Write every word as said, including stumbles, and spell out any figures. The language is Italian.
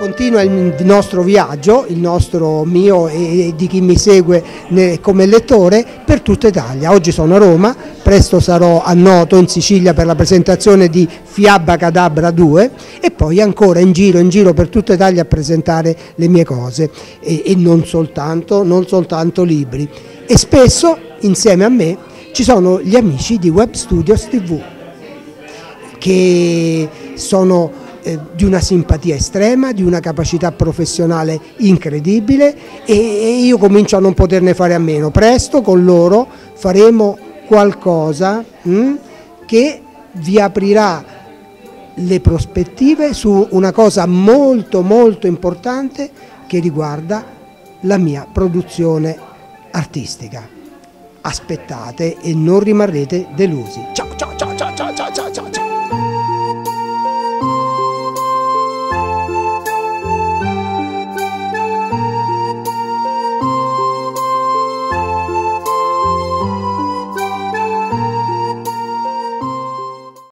continua il nostro viaggio, il nostro mio e di chi mi segue come lettore per tutta Italia. Oggi sono a Roma, presto sarò a Noto in Sicilia per la presentazione di Fiaba Cadabra due e poi ancora in giro, in giro per tutta Italia a presentare le mie cose e, e non soltanto, non soltanto libri. E spesso insieme a me ci sono gli amici di Web Studios tivù che sono eh, di una simpatia estrema, di una capacità professionale incredibile e, e io comincio a non poterne fare a meno. Presto con loro faremo qualcosa mh, che vi aprirà le prospettive su una cosa molto molto importante che riguarda la mia produzione artistica. Aspettate e non rimarrete delusi. Ciao ciao ciao ciao ciao ciao ciao ciao.